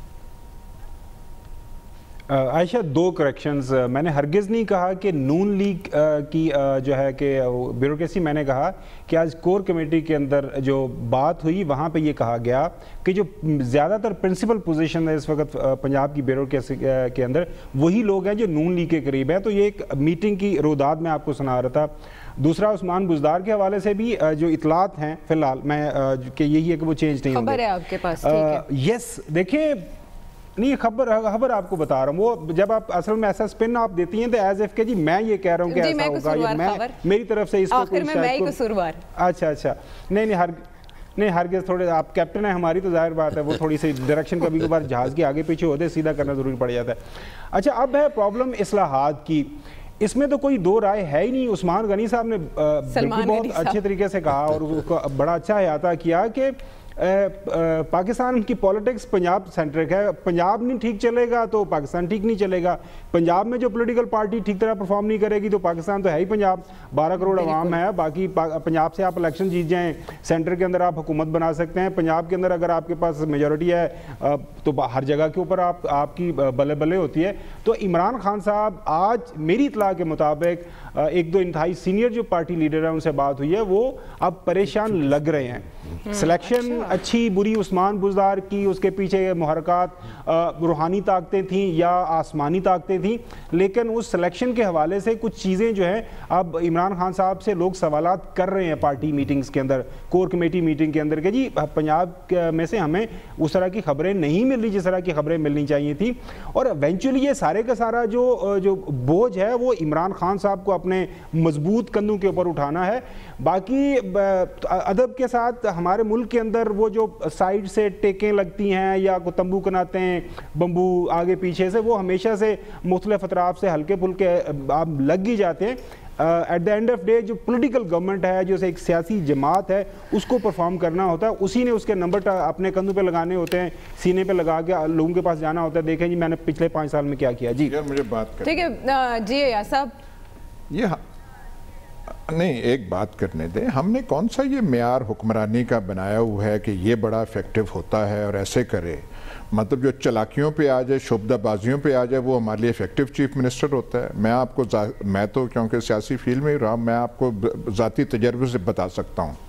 आयशा, दो करेक्शंस। मैंने हरगिज़ नहीं कहा कि नून लीग की जो है कि ब्यूरोक्रेसी, मैंने कहा कि आज कोर कमेटी के अंदर जो बात हुई वहाँ पे ये कहा गया कि जो ज़्यादातर प्रिंसिपल पोजीशन है इस वक्त पंजाब की ब्यूरोक्रेसी के अंदर, वही लोग हैं जो नून लीग के करीब हैं। तो ये एक मीटिंग की रोदाद मैं आपको सुना रहा था। दूसरा, उस्मान बुज़दार के हवाले से भी जो इतलात हैं फ़िलहाल मैं कि यही है कि वो चेंज नहीं होंगे। खबर है आपके पास? ठीक है। यस, देखें, नहीं, खबर खबर आपको बता रहा हूँ। वो जब आप असल में ऐसा स्पिन आप देती हैं तो एज एफ के जी मैं ये कह रहा हूँ कि ऐसा होगा, ये मैं मेरी तरफ से इसको आखिर में मैं ही कसूरवार। अच्छा अच्छा, नहीं नहीं हर नहीं हरगिज़, थोड़े आप कैप्टन है हमारी तो जाहिर बात है वो थोड़ी सी डायरेक्शन कभी कभार जहाज़ के आगे पीछे होते सीधा करना ज़रूरी पड़ जाता है। अच्छा, अब है प्रॉब्लम इस्लाहात की। इसमें तो कोई दो राय है ही नहीं। उस्मान गनी साहब ने बिल्कुल बहुत अच्छे तरीके से कहा और उसको बड़ा अच्छा अहाता किया कि पाकिस्तान की पॉलिटिक्स पंजाब सेंट्रिक है। पंजाब नहीं ठीक चलेगा तो पाकिस्तान ठीक नहीं चलेगा। पंजाब में जो पॉलिटिकल पार्टी ठीक तरह परफॉर्म नहीं करेगी तो पाकिस्तान तो है ही पंजाब, बारह करोड़ आवाम है। बाकी पंजाब से आप इलेक्शन जीत जाएं, सेंटर के अंदर आप हुकूमत बना सकते हैं। पंजाब के अंदर अगर आपके पास मेजॉरिटी है तो हर जगह के ऊपर आप आपकी बल्ले बल्ले होती है। तो इमरान खान साहब आज मेरी इतला के मुताबिक एक दो इंतहाई सीनियर जो पार्टी लीडर है उनसे बात हुई है, वो अब परेशान लग रहे हैं। सिलेक्शन अच्छा। अच्छी बुरी उस्मान बुज़दार की, उसके पीछे मुहरकात रूहानी ताकतें थीं या आसमानी ताकतें थीं, लेकिन उस सिलेक्शन के हवाले से कुछ चीज़ें जो हैं अब इमरान खान साहब से लोग सवालात कर रहे हैं पार्टी मीटिंग्स के अंदर, कोर कमेटी मीटिंग के अंदर, कि जी पंजाब में से हमें उस तरह की खबरें नहीं मिल रही जिस तरह की खबरें मिलनी चाहिए थी। और इवेंचुअली ये सारे का सारा जो जो बोझ है वो इमरान खान साहब को अपने मजबूत कंधों के ऊपर उठाना है। बाकी अदब के साथ हमारे मुल्क के अंदर वो जो साइड से टेकें लगती हैं या को तंबू कनाते हैं, बम्बू आगे पीछे से, वो हमेशा से मुख्तलिफ अतराफ से हल्के फुल्के आप लग ही जाते हैं। At the end of day जो पॉलिटिकल गवर्नमेंट है, जो एक सियासी जमात है, उसको परफॉर्म करना होता है। उसी ने उसके नंबर अपने कंधों पे लगाने होते हैं, सीने पे लगा के लोगों के पास जाना होता है। देखें जी मैंने पिछले पाँच साल में क्या किया। जी यार मुझे बात कर, ठीक है जी अय्याज साहब, ये नहीं एक बात करने दें। हमने कौन सा ये मेयार हुक्मरानी का बनाया हुआ है कि ये बड़ा इफेक्टिव होता है और ऐसे करे, मतलब जो चलाकियों पे आ जाए, शुबदाबाजियों पे आ जाए, वो हमारे लिए इफेक्टिव चीफ मिनिस्टर होता है। मैं आपको मैं तो क्योंकि सियासी फील्ड में रहा, मैं आपको ज़ाती तजर्बे से बता सकता हूँ,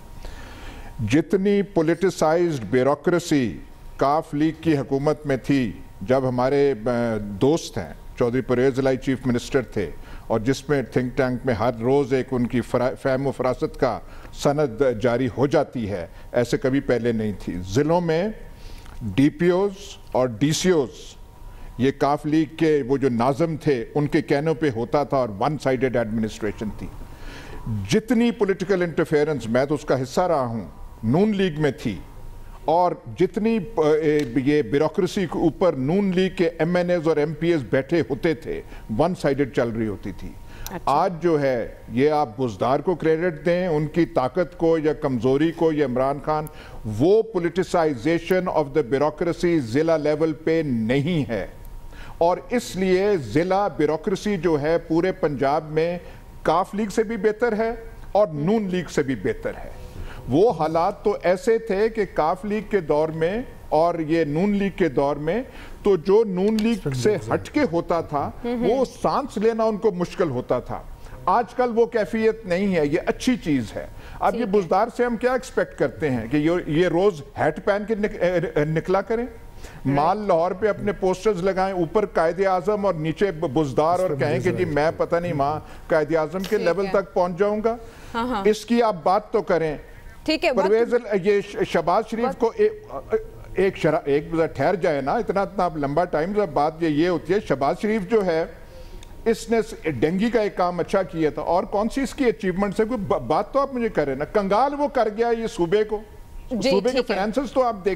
जितनी पोलिटिसाइज्ड ब्यूरोक्रेसी काफ लीग की हुकूमत में थी, जब हमारे दोस्त हैं चौधरी परवेज़ इलाही चीफ मिनिस्टर थे, और जिसमें थिंक टैंक में हर रोज़ एक उनकी फ़हम व फरासत का सनद जारी हो जाती है, ऐसे कभी पहले नहीं थी। ज़िलों में डी पी ओज़ और डी सी ओज़ ये काफ लीग के वो जो नाज़म थे उनके कहनों पे होता था और वन साइडेड एडमिनिस्ट्रेशन थी। जितनी पॉलिटिकल इंटरफेरेंस, मैं तो उसका हिस्सा रहा हूँ, नून लीग में थी, और जितनी ये ब्यूरोक्रेसी के ऊपर नून लीग के एम एन एज़ और एम पी एज़ बैठे होते थे, वन साइडेड चल रही होती थी। अच्छा। आज जो है ये आप बुज़दार को क्रेडिट दें, उनकी ताकत को या कमज़ोरी को, या इमरान खान, वो पोलिटिसाइजेशन ऑफ द ब्यूरोक्रेसी ज़िला लेवल पे नहीं है। और इसलिए ज़िला ब्यूरोक्रेसी जो है पूरे पंजाब में काफ लीग से भी बेहतर है और नून लीग से भी बेहतर है। वो हालात तो ऐसे थे कि काफ लीग के दौर में और ये नून लीग के दौर में, तो जो नून लीग से हटके होता था वो सांस लेना उनको मुश्किल होता था। आजकल वो कैफियत नहीं है, ये अच्छी चीज है। अब ये बुज़दार से हम क्या एक्सपेक्ट करते हैं कि ये ये रोज हैट पहन के निक, निकला करें, माल लाहौर पे अपने पोस्टर्स लगाएं, ऊपर कायदे आजम और नीचे बुज़दार, और कहें कि जी मैं पता नहीं वहाँ कायदे आजम के लेवल तक पहुंच जाऊंगा। हाँ हाँ। इसकी आप बात तो करें। ठीक है, परवेज ये शहबाज शरीफ को ए, एक शरा एक ठहर जाए ना, इतना इतना लंबा टाइम, जब बात ये ये होती है, शहबाज शरीफ जो है इसने डेंगी का एक काम अच्छा किया था, और कौन सी इसकी अचीवमेंट्स है, कोई बात तो आप मुझे करें ना। कंगाल वो कर गया ये सूबे को, सूबे के फाइनेंसेस तो आप देखें।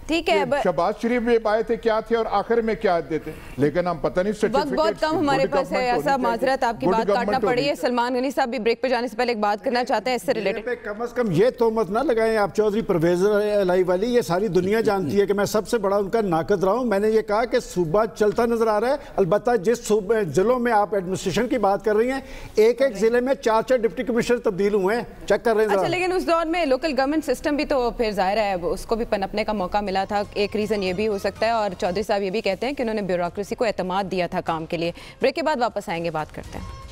ٹھیک ہے شہباز شریف بھی آئے تھے کیا تھے اور آخر میں کیا دیتے, لیکن ہم پتہ نہیں وقت بہت کم ہمارے پاس ہے. ایسا معذرت آپ کی بات کاٹنا پڑی ہے. سلمان غنی صاحب بھی بریک پہ جانے سے پہلے ایک بات کرنا چاہتے ہیں اس سے ریلیٹڈ. کم از کم یہ تہمت نہ لگائیں آپ چودھری پرویز الہی والی, یہ ساری دنیا جانتی ہے کہ میں سب سے بڑا ان کا ناقد رہا ہوں. میں نے یہ کہا کہ صوبہ چلتا نظر آ رہا ہے, البتہ جس ضلعوں میں آپ ایڈمنسٹریشن کی بات کر رہی ہیں ایک ایک ضلع میں چار چار ڈپٹی کمشنر تبدیل ہوئے ہیں, چیک کر رہے ہیں. اچھا لیکن اس دور میں لوکل گورنمنٹ سسٹم بھی تو پھر ظاہر ہے اس کو بھی پنپنے کا موقع ملا تھا. ایک ریزن یہ بھی ہو سکتا ہے, اور چودھری صاحب یہ بھی کہتے ہیں کہ انہوں نے بیوروکریسی کو اعتماد دیا تھا کام کے لیے. بریک کے بعد واپس آئیں گے, بات کرتے ہیں.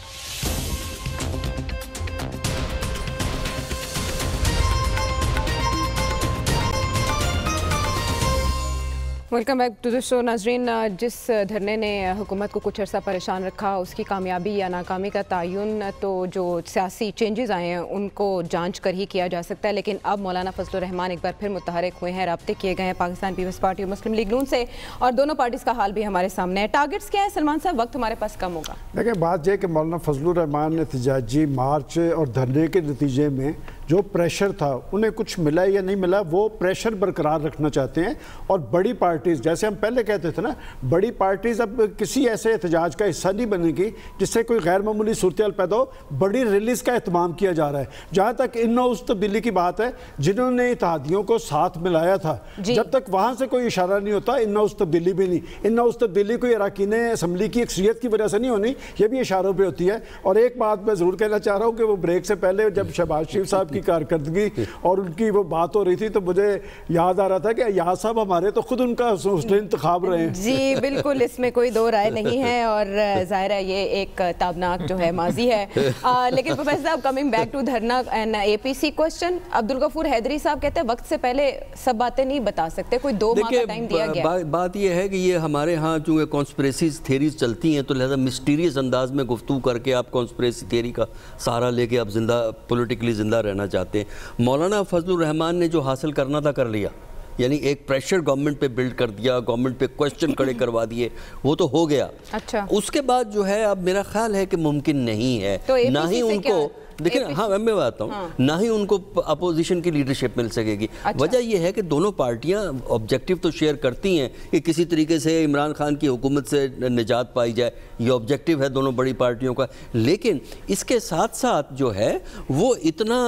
Welcome back to the show. ناظرین, جس دھرنے نے حکومت کو کچھ عرصہ پریشان رکھا اس کی کامیابی یا ناکامی کا تعین تو جو سیاسی چینجز آئے ہیں ان کو جانچ کر ہی کیا جا سکتا ہے. لیکن اب مولانا فضل الرحمان ایک بار پھر متحرک ہوئے ہیں, رابطے کیے گئے ہیں پاکستان پیپلز پارٹی اور مسلم لیگ نون سے, اور دونوں پارٹیز کا حال بھی ہمارے سامنے ہے. ٹارگٹس کیا ہیں سلمان صاحب؟ وقت ہمارے پاس کم ہوگا. دیکھیں بات یہ کہ مولانا فضل الرحمان احتجاجی مارچ اور دھرنے کے نتیجے میں جو پریشر تھا انہیں کچھ ملا یا نہیں ملا, وہ پریشر برقرار رکھنا چاہتے ہیں. اور بڑی پارٹیز, جیسے ہم پہلے کہتے تھے نا, بڑی پارٹیز اب کسی ایسے احتجاج کا حصہ نہیں بنے گی جس سے کوئی غیر معمولی صورتحال پیدا ہو. بڑی ریلیز کا اہتمام کیا جا رہا ہے. جہاں تک ان ہاؤس تبدیلی کی بات ہے, جنہوں نے اتحادیوں کو ساتھ ملایا تھا, جب تک وہاں سے کوئی اشارہ نہیں ہوتا ان ہاؤس تبدیلی بھی نہیں. ان ہاؤس تبدیلی کوئی اراکین اسمبلی کی اکثریت کی وجہ سے نہیں ہونی, یہ بھی اشاروں پہ ہوتی ہے. اور ایک بات میں ضرور کہنا چاہ رہا ہوں کہ وہ بریک سے پہلے جب شہباز شریف صاحب کی کارکردگی اور ان کی وہ بات ہو رہی تھی تو مجھے یاد آ رہا تھا کہ ایاز صاحب ہمارے تو خود ان کا حسن انتخاب رہے ہیں. جی بالکل, اس میں کوئی دو رائے نہیں ہے, اور ظاہر ہے یہ ایک تابناک جو ہے ماضی ہے. لیکن پروفیسر صاحب, کمنگ بیک ٹو دھرنا and A P C question, Abdul Ghafoor Haideri صاحب کہتے ہیں وقت سے پہلے سب باتیں نہیں بتا سکتے, کوئی دو ماہ کا ٹائم دیا گیا. بات یہ ہے کہ یہ ہمارے ہاں چونکہ کانسپریسیز تھیریز چلتی ہیں تو لہذا مسٹیریس انداز میں گفتگو کر کے آپ کانسپریسی تھیری کا سہارا لے کے آپ زندہ پولیٹیکلی زندہ رہنا چاہتے ہیں. مولانا فضل الرحمان نے جو حاصل کرنا تھا کر لیا, یعنی ایک پریشر گورنمنٹ پہ بلڈ کر دیا, گورنمنٹ پہ کوشچن کھڑے کروا دیے, وہ تو ہو گیا. اچھا, اس کے بعد جو ہے اب میرا خیال ہے کہ ممکن نہیں ہے, نہ ہی ان کو دیکھیں, ہاں میں بات ہوں, نہ ہی ان کو اپوزیشن کی لیڈرشپ مل سکے گی. وجہ یہ ہے کہ دونوں پارٹیاں آبجیکٹیو تو شیئر کرتی ہیں کہ کسی طریقے سے عمران خان کی حکومت سے نجات پائی جائے, یہ آبجیکٹیو ہے دونوں بڑی پارٹیوں کا. لیکن اس کے ساتھ ساتھ جو ہے وہ اتنا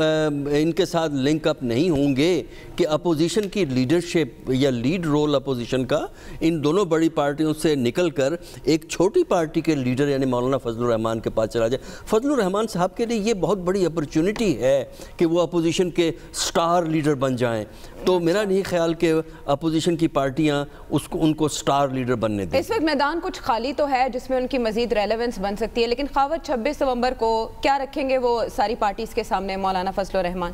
ان کے ساتھ لنک اپ نہیں ہوں گے کہ اپوزیشن کی لیڈرشپ یا لیڈ رول اپوزیشن کا ان دونوں بڑی پارٹیوں سے نکل کر ایک چھوٹی پارٹی کے لیڈر یعنی مولانا فضل الرحمان کے پاس چلا جائے. فضل الرحمان صاحب کے لیے یہ بہت بڑی اپرچونٹی ہے کہ وہ اپوزیشن کے سٹار لیڈر بن جائیں. تو میرا نہیں خیال کہ اپوزیشن کی پارٹیاں اس کو ان کو سٹار لیڈر بننے دیں. اس وقت میدان کچھ خالی تو ہے جس میں ان کی مزید ریلیونس بن سکتی ہے, لیکن خاور چھبیس نومبر کو کیا رکھیں گے وہ ساری پارٹیز کے سامنے مولانا فضل الرحمان؟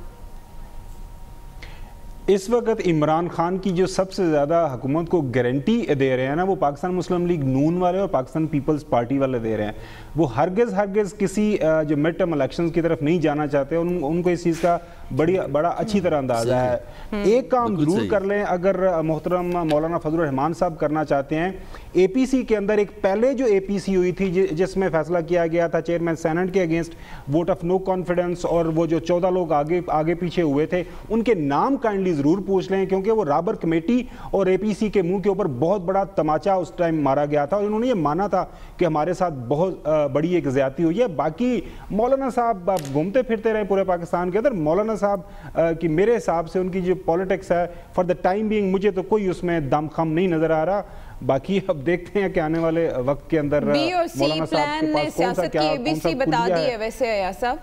اس وقت عمران خان کی جو سب سے زیادہ حکومت کو گارنٹی دے رہے ہیں نا, وہ پاکستان مسلم لیگ نون والے اور پاکستان پیپلز پارٹی والے دے رہے ہیں. وہ ہرگز ہرگز کسی جو مڈ ٹرم الیکشنز کی طرف نہیں جانا چاہتے, ان کو اس چیز کا بڑی بڑا اچھی طرح اندازہ ہے. ایک کام ضرور کر لیں اگر محترم مولانا فضل الرحمان صاحب کرنا چاہتے ہیں, اے پی سی کے اندر ایک پہلے جو اے پی سی ہوئی تھی جس میں فیصلہ کیا گیا تھا چیئرمین سینٹ کے against vote of no confidence, اور وہ جو چودہ لوگ آگے آگے پیچھے ہوئے تھے ان کے نام کائنڈلی ضرور پوچھ لیں, کیونکہ وہ رابر کمیٹی اور اے پی سی کے منہ کے اوپر بہت بڑا تماچا اس ٹائم مارا گیا تھا, اور انہوں نے یہ مانا تھا کہ ہمارے ساتھ بہت بڑی ایک زیادتی ہوئی ہے. باقی مولانا صاحب گھومتے پھرتے رہے پورے پاکستان کے اندر. مولانا صاحب کی میرے حساب سے ان کی جو پولیٹکس ہے فار دا ٹائم بینگ مجھے تو کوئی اس میں دم خم نہیں نظر آ رہا. باقی اب دیکھتے ہیں کہ آنے والے وقت کے اندر مولانا صاحب کے پاس کون سا کیا کون سا بتا دی ہے. ویسے ایاز صاحب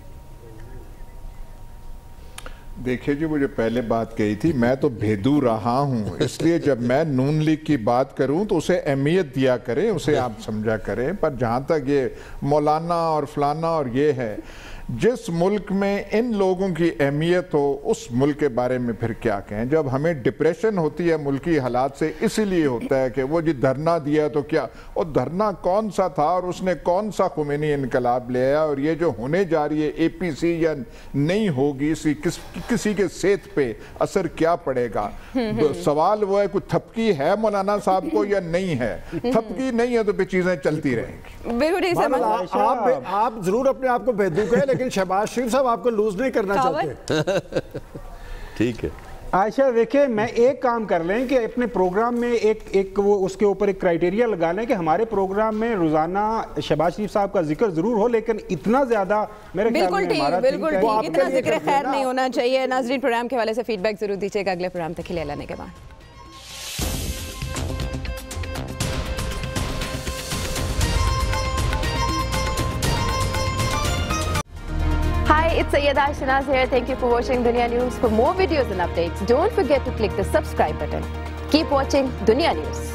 دیکھیں جی, مجھے پہلے بات کہی تھی, میں تو بھیدو رہا ہوں, اس لیے جب میں نون لیگ کی بات کروں تو اسے اہمیت دیا کریں, اسے آپ سمجھا کریں. پر جہاں تک یہ مولانا اور فلانا اور یہ ہے, جس ملک میں ان لوگوں کی اہمیت ہو اس ملک کے بارے میں پھر کیا کہیں. جب ہمیں ڈپریشن ہوتی ہے ملکی حالات سے, اسی لیے ہوتا ہے کہ وہ جی دھرنا دیا تو کیا, اور دھرنا کون سا تھا اور اس نے کون سا خمینی انقلاب لے آیا, اور یہ جو ہونے جا رہی ہے اے پی سی یا نہیں ہوگی, اسی کس کسی کے صحت پہ اثر کیا پڑے گا. سوال وہ ہے کوئی تھپکی ہے مولانا صاحب کو یا نہیں ہے. تھپکی نہیں ہے تو پھر چیزیں چلتی رہیں گی. آپ ضرور اپنے آپ کو بھیدو کہیں, لیکن شہباز شریف صاحب آپ کو لوز نہیں کرنا چاہتے. ٹھیک ہے, आयशा देखिए, मैं एक काम कर लें कि अपने प्रोग्राम में एक एक वो उसके ऊपर एक क्राइटेरिया लगा लें कि हमारे प्रोग्राम में रोजाना शहबाज शरीफ साहब का जिक्र जरूर हो, लेकिन इतना ज्यादा मेरे ख्याल बिल्कुल में ठीक, हमारा बिल्कुल think tank- ठीक, इतना जिक्र खैर नहीं होना चाहिए। नाजरीन, प्रोग्राम के हवाले से फीडबैक जरूर दीजिएगा अगले प्रोग्राम तक के लिए लाने के बाद। Hi, it's Syeda Ayesha Naaz here. Thank you for watching Dunya News. For more videos and updates, don't forget to click the subscribe button. Keep watching Dunya News.